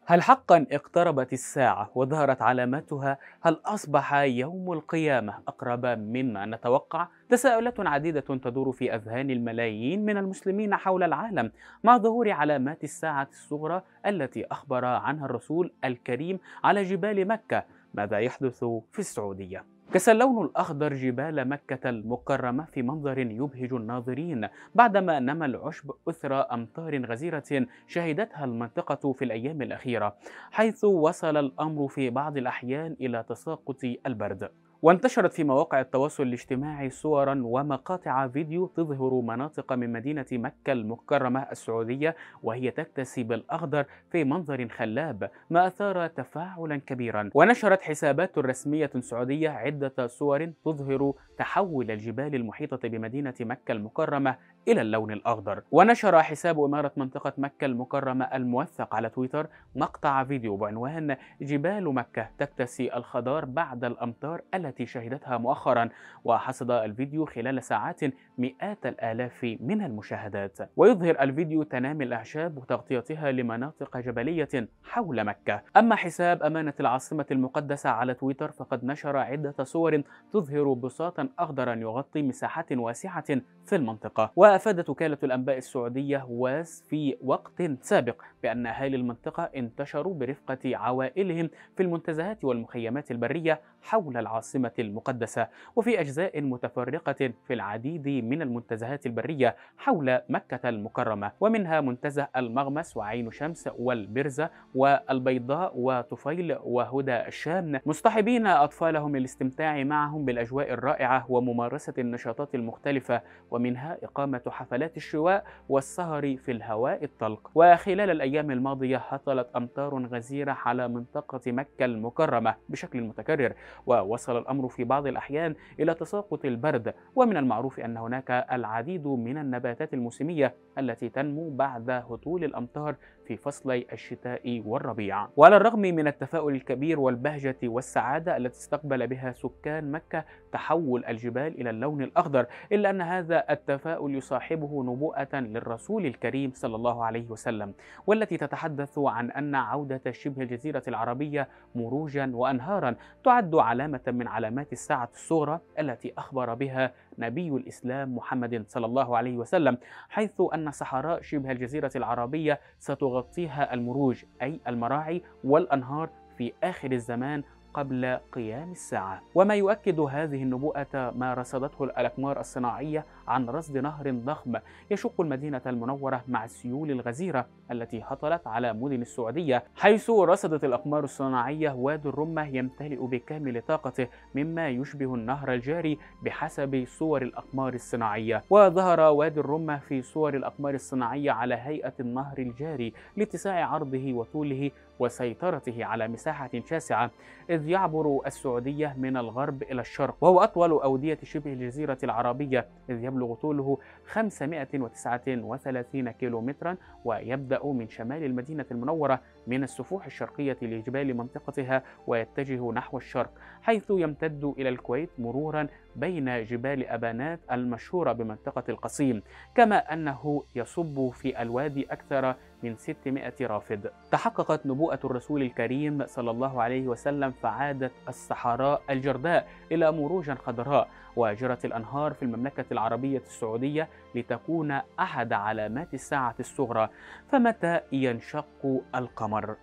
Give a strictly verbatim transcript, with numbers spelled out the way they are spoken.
هل حقا اقتربت الساعة وظهرت علاماتها؟ هل أصبح يوم القيامة أقرب مما نتوقع؟ تساؤلات عديدة تدور في أذهان الملايين من المسلمين حول العالم مع ظهور علامات الساعة الصغرى التي أخبر عنها الرسول الكريم على جبال مكة. ماذا يحدث في السعودية؟ كسى اللون الأخضر جبال مكة المكرمة في منظر يبهج الناظرين بعدما نمى العشب أثر أمطار غزيرة شهدتها المنطقة في الأيام الأخيرة، حيث وصل الأمر في بعض الأحيان إلى تساقط البرد. وانتشرت في مواقع التواصل الاجتماعي صورا ومقاطع فيديو تظهر مناطق من مدينة مكة المكرمة السعودية وهي تكتسي بالأخضر في منظر خلاب، ما أثار تفاعلا كبيرا. ونشرت حسابات رسمية سعودية عدة صور تظهر تحول الجبال المحيطة بمدينة مكة المكرمة إلى اللون الأخضر. ونشر حساب إمارة منطقة مكة المكرمة الموثق على تويتر مقطع فيديو بعنوان جبال مكة تكتسي الخضار بعد الأمطار التي شهدتها مؤخرا، وحصد الفيديو خلال ساعات مئات الآلاف من المشاهدات. ويظهر الفيديو تنامي الأعشاب وتغطيتها لمناطق جبلية حول مكة. أما حساب أمانة العاصمة المقدسة على تويتر فقد نشر عدة صور تظهر بساطا أخضرا يغطي مساحات واسعة في المنطقة. وأفادت وكالة الأنباء السعودية واس في وقت سابق بأن أهالي المنطقة انتشروا برفقة عوائلهم في المنتزهات والمخيمات البرية حول العاصمة المقدسة، وفي أجزاء متفرقة في العديد من المنتزهات البرية حول مكة المكرمة، ومنها منتزه المغمس وعين شمس والبرزة والبيضاء وطفيل وهدى الشام، مصطحبين أطفالهم للاستمتاع معهم بالأجواء الرائعة وممارسة النشاطات المختلفة، ومنها إقامة حفلات الشواء والسهر في الهواء الطلق. وخلال الأيام الماضية هطلت أمطار غزيرة على منطقة مكة المكرمة بشكل متكرر، ووصل الأمر في بعض الأحيان إلى تساقط البرد. ومن المعروف أن هناك العديد من النباتات الموسمية التي تنمو بعد هطول الأمطار في فصلي الشتاء والربيع. وعلى الرغم من التفاؤل الكبير والبهجة والسعادة التي استقبل بها سكان مكة تحول الجبال إلى اللون الأخضر، إلا أن هذا التفاؤل يصاحبه نبوءة للرسول الكريم صلى الله عليه وسلم، والتي تتحدث عن أن عودة شبه الجزيرة العربية مروجا وأنهارا تعد علامة من علامات الساعة الصغرى التي أخبر بها نبي الإسلام محمد صلى الله عليه وسلم، حيث أن صحراء شبه الجزيرة العربية ستغطيها المروج أي المراعي والأنهار في آخر الزمان قبل قيام الساعة. وما يؤكد هذه النبوءة ما رصدته الأقمار الصناعية عن رصد نهر ضخم يشق المدينة المنورة مع السيول الغزيرة التي هطلت على مدن السعودية، حيث رصدت الأقمار الصناعية وادي الرمة يمتلئ بكامل طاقته مما يشبه النهر الجاري بحسب صور الأقمار الصناعية. وظهر وادي الرمة في صور الأقمار الصناعية على هيئة النهر الجاري لاتساع عرضه وطوله وسيطرته على مساحة شاسعة، إذ يعبر السعودية من الغرب إلى الشرق، وهو أطول أودية شبه الجزيرة العربية، إذ يبلغ طوله خمسمائة وتسعة وثلاثين كيلومترا، ويبدأ من شمال المدينة المنورة من السفوح الشرقية لجبال منطقتها ويتجه نحو الشرق، حيث يمتد إلى الكويت مرورا بين جبال أبانات المشهورة بمنطقة القصيم، كما أنه يصب في الوادي أكثر من ستمائة رافد. تحققت نبوءة الرسول الكريم صلى الله عليه وسلم فعادت الصحراء الجرداء إلى مروج خضراء، وجرت الأنهار في المملكة العربية السعودية لتكون أحد علامات الساعة الصغرى. فمتى ينشق القمر؟